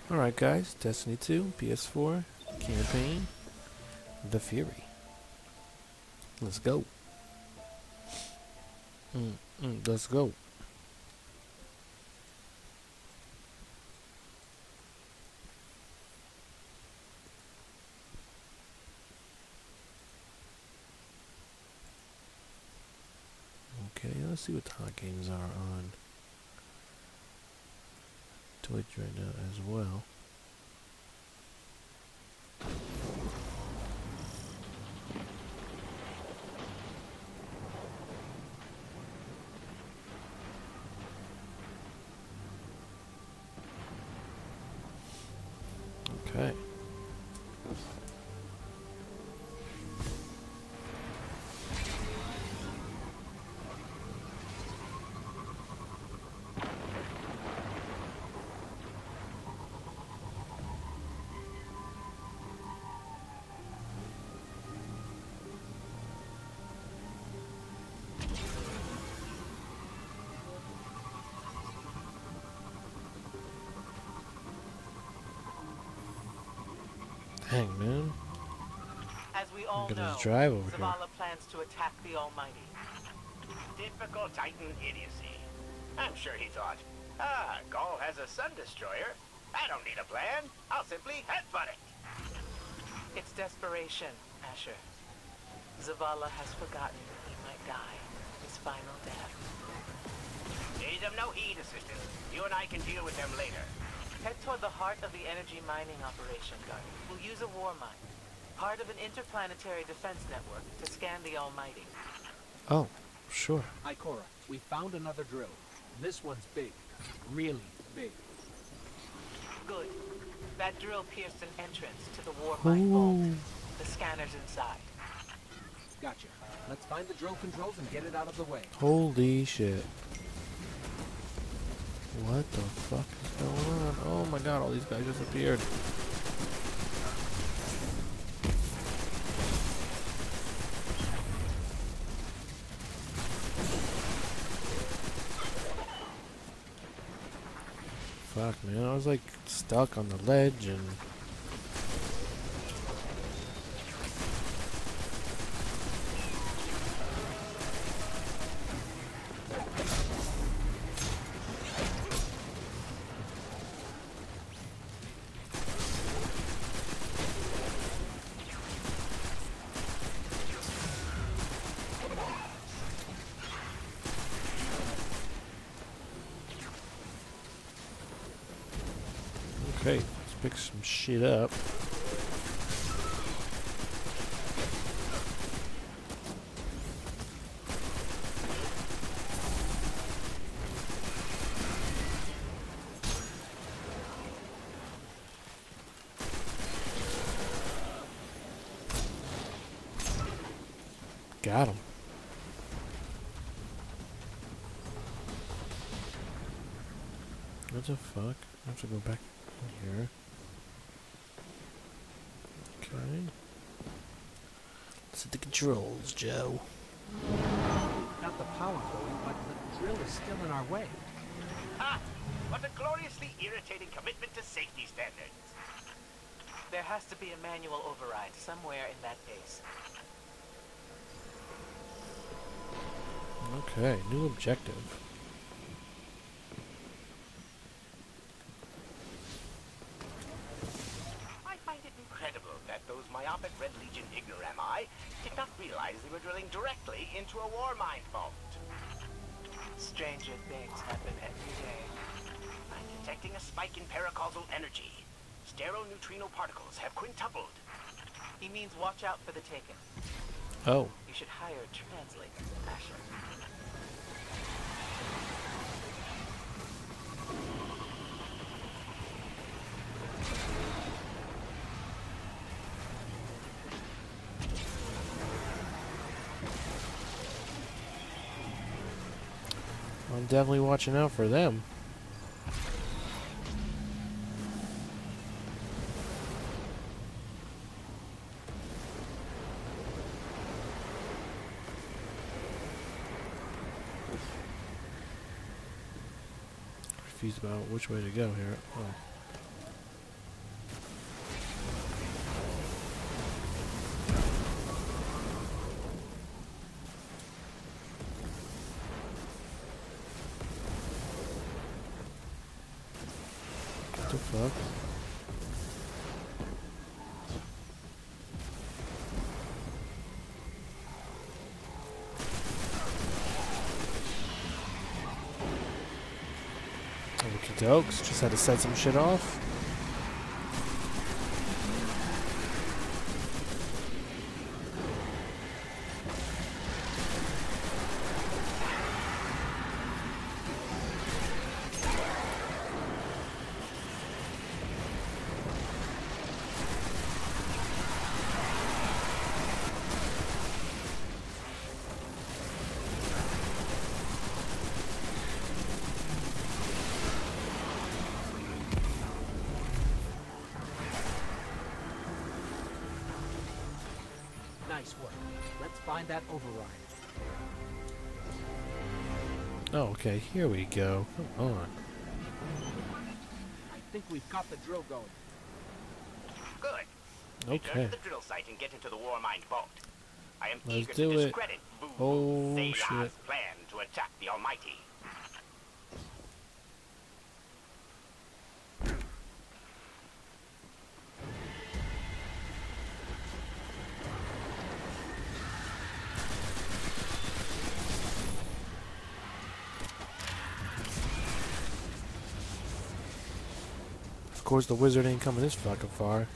Alright guys, Destiny 2, PS4, campaign, The Fury. Let's go. Let's go. Okay, let's see what hot games are on Twitch right now as well. Okay. Dang, man. As we all I'm gonna know, just drive over here. Zavala plans to attack the Almighty. Typical Titan idiocy. I'm sure he thought, Gaul has a sun destroyer. I don't need a plan. I'll simply headbutt it. It's desperation, Asher. Zavala has forgotten that he might die his final death. Pay them no heed, assistant. You and I can deal with them later. Head toward the heart of the energy mining operation, Guardian. We'll use a war mine, part of an interplanetary defense network, to scan the Almighty. Oh, sure. Ikora, we found another drill. This one's big. Really big. Good. That drill pierced an entrance to the war mine vault. The scanner's inside. Gotcha. Let's find the drill controls and get it out of the way. Holy shit. What the fuck is going on? Oh my god, all these guys just appeared. Fuck, man, I was like stuck on the ledge and... Okay, let's pick some shit up. Got him. What the fuck? I have to go back here. Okay. Let's hit the controls, Joe. Got the power going, but the drill is still in our way. Ha! What a gloriously irritating commitment to safety standards. There has to be a manual override somewhere in that base. Okay, new objective. I find it incredible that those myopic Red Legion ignorami did not realize they were drilling directly into a war mine vault. Stranger things happen every day. I'm detecting a spike in paracausal energy. Stereoneutrino particles have quintupled. He means watch out for the Taken. Oh, You should hire a translator, Asher. I'm definitely watching out for them. Confused about which way to go here. Oh. the fuck? Okie dokes, just had to set some shit off. Nice work. Let's find that override. Oh, okay, here we go. Come on. I think we've got the drill going. Good. Return Okay. to the drill site and get into the Warmind vault. I am Let's eager do to it. discredit Oh, Zayla's shit. plan to attack the Almighty. Of course, the wizard ain't coming this fucking far.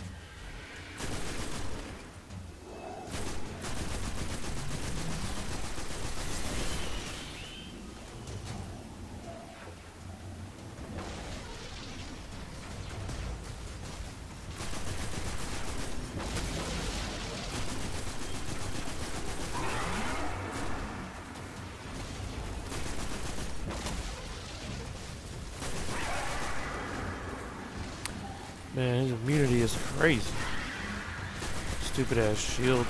Man, his immunity is crazy. Stupid ass shield.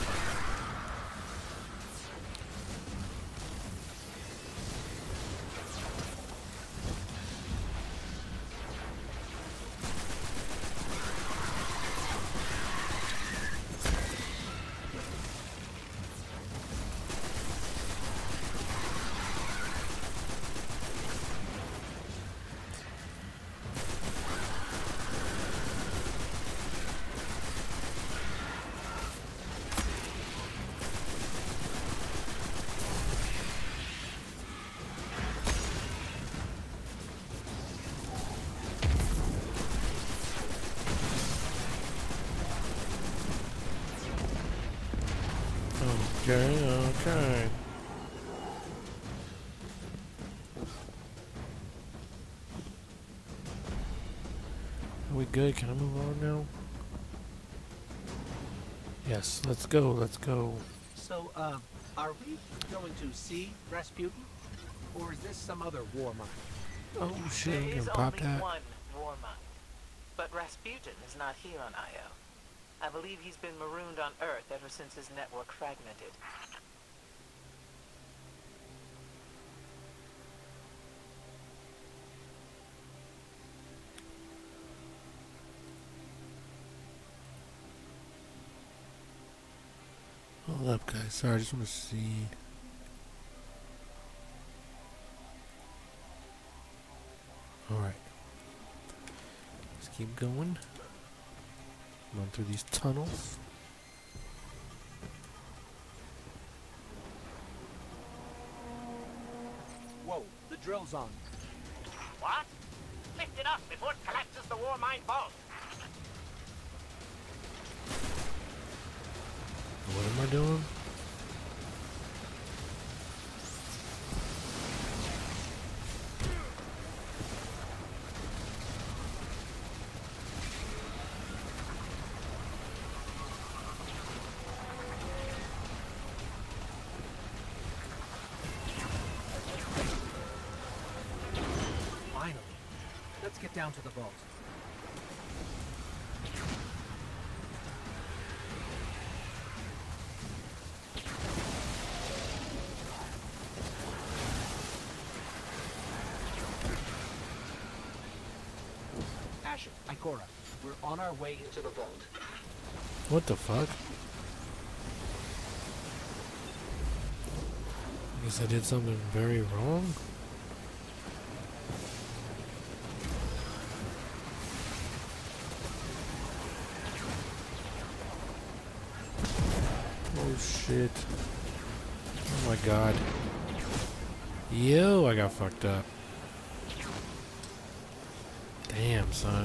Okay, okay. Are we good? Can I move on now? Yes, let's go, let's go. So, are we going to see Rasputin? Or is this some other war mine? Oh shit, There I'm is gonna pop only that. one war mine. But Rasputin is not here on Io. I believe he's been marooned on Earth ever since his network fragmented. Hold up, guys. Sorry, I just want to see. Alright. Let's keep going. Run through these tunnels. Whoa, the drill's on. What? Lift it up before it collapses the Warmind vault. What am I doing? Finally. Let's get down to the vault. Asher, Ikora, we're on our way into the vault. What the fuck? I guess I did something very wrong. shit. Oh my god. Yo, I got fucked up. Damn, son.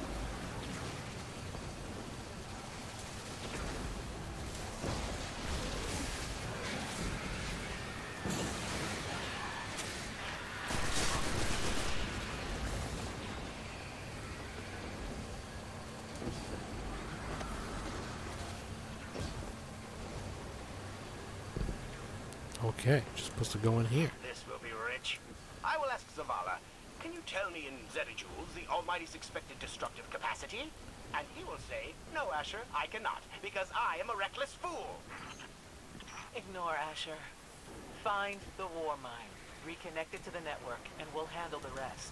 Okay, just supposed to go in here. This will be rich. I will ask Zavala, can you tell me in zetajoules the Almighty's expected destructive capacity? And he will say, no, Asher, I cannot, because I am a reckless fool. Ignore Asher. Find the war mine. Reconnect it to the network, and we'll handle the rest.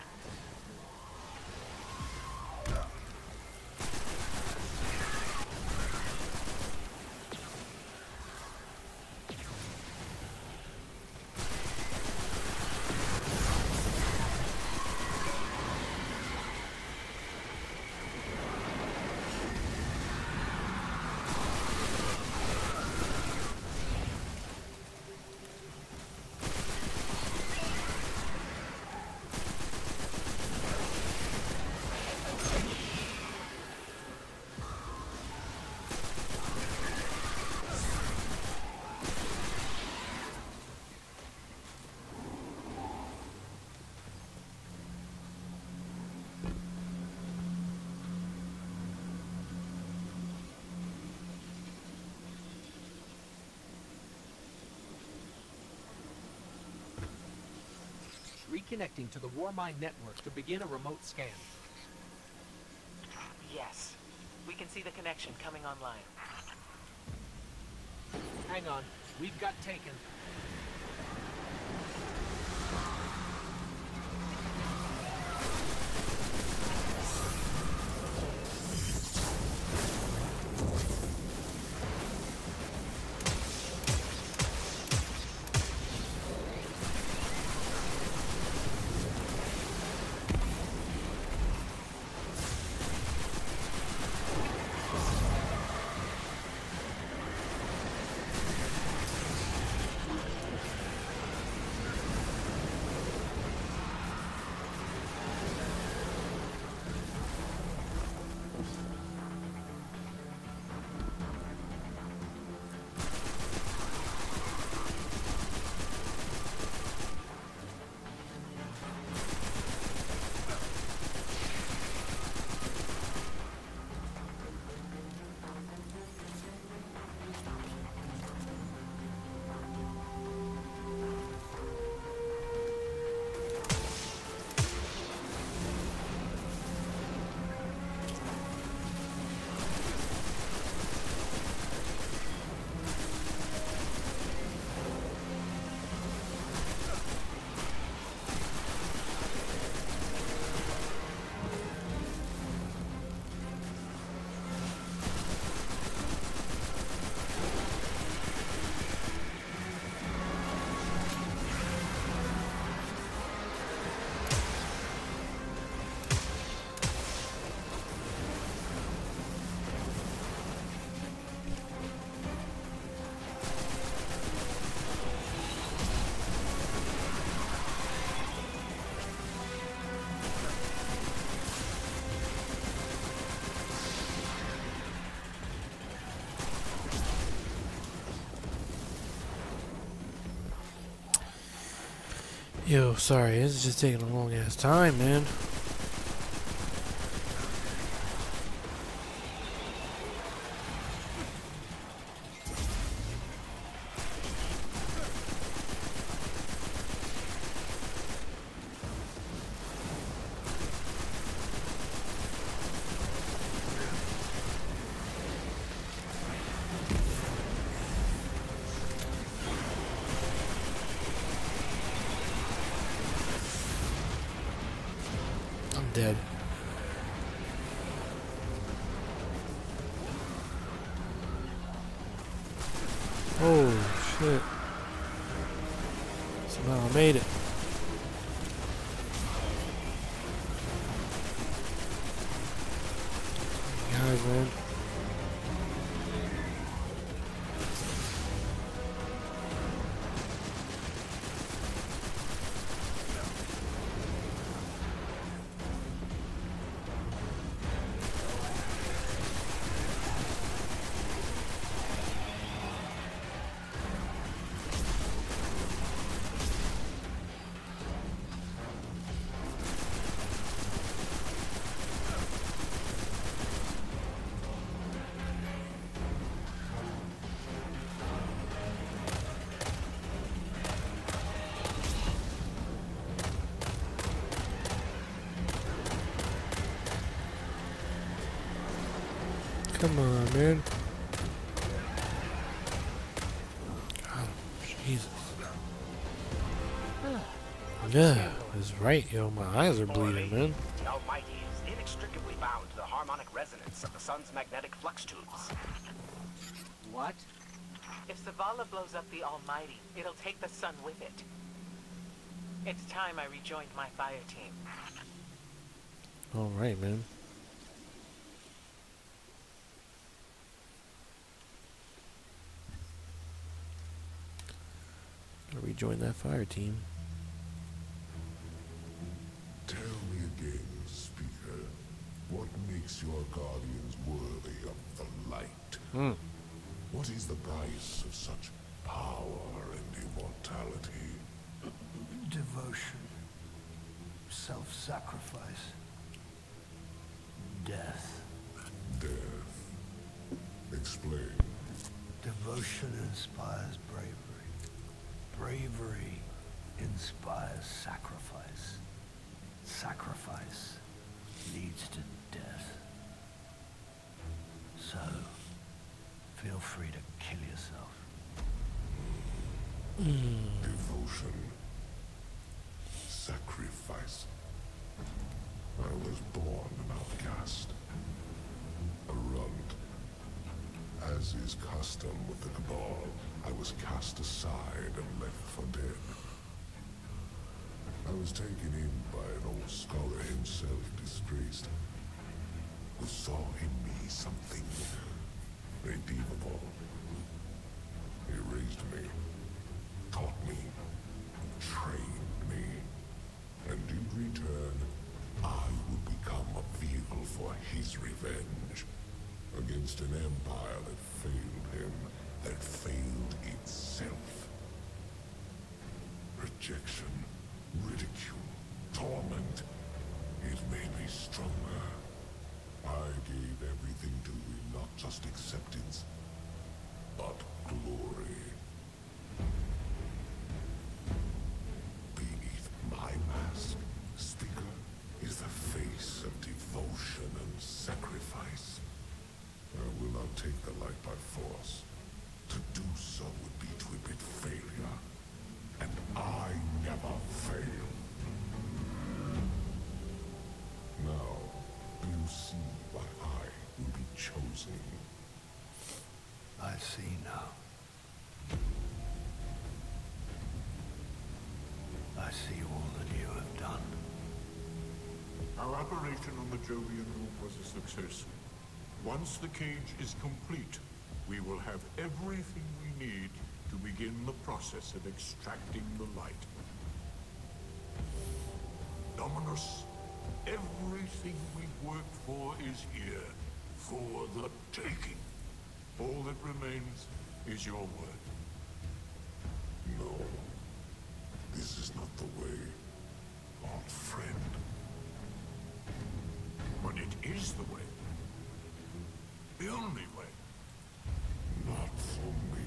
Reconnecting to the Warmind network to begin a remote scan. Yes. We can see the connection coming online. Hang on. We've got taken. Yo, sorry, this is just taking a long ass time, man. Dead. Oh shit. Somehow I made it. Guys, man. Come on, man. God, Jesus. Yeah, that's right, yo. My eyes are bleeding, man. The Almighty is inextricably bound to the harmonic resonance of the sun's magnetic flux tubes. What? If Zavala blows up the Almighty, it'll take the sun with it. It's time I rejoined my fire team. All right, man. Gotta rejoin that fire team. Tell me again, Speaker, what makes your guardians worthy of the light? What is the price of such power and immortality? Devotion, self-sacrifice, death. Death. Explain. Devotion inspires bravery. Bravery inspires sacrifice. Sacrifice leads to death. So, feel free to kill yourself. Devotion. Sacrifice. I was born an outcast. A runt. As is custom with the Cabal, I was cast aside and left for dead. I was taken in by an old scholar himself, disgraced, who saw in me something redeemable. He raised me, taught me, trained me, and in return, I would become a vehicle for his revenge against an empire that failed him, that failed itself. Rejection, ridicule, torment. It made me stronger. I gave everything to him, not just acceptance, but glory. Beneath my mask, Speaker, is the face of devotion and sacrifice. I will not take the light by force. To do so would be to admit failure. And I never fail. Now, do you see why I will be chosen? I see now. I see all that you have done. Our operation on the Jovian Room was a success. Once the cage is complete, we will have everything we need to begin the process of extracting the light. Dominus, everything we've worked for is here, for the taking. All that remains is your word. No. This is not the way, old friend. But it is the way. The only way. Not for me.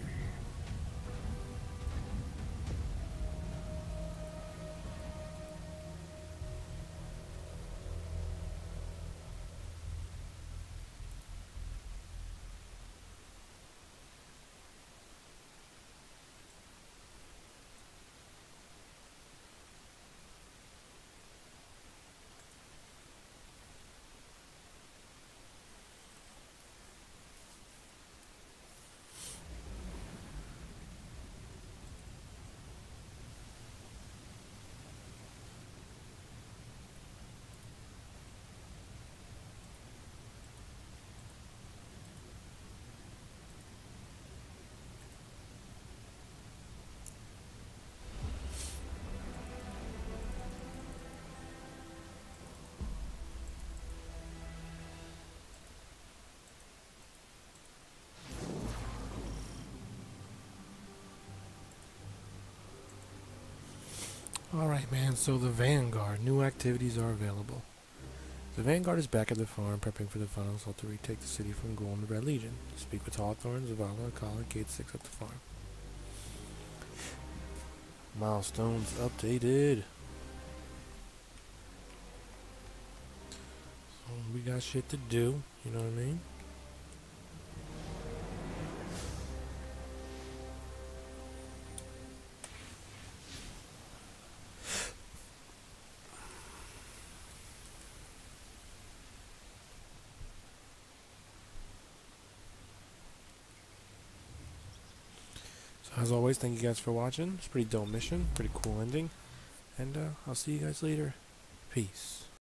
Alright, man, so the Vanguard. New activities are available. The Vanguard is back at the farm, prepping for the final assault to retake the city from Ghoul and the Red Legion. Speak with Hawthorne, Zavala, Colin, Gate 6 at the farm. Milestones updated. So we got shit to do, you know what I mean? As always, thank you guys for watching. It's a pretty dope mission, pretty cool ending. And I'll see you guys later. Peace.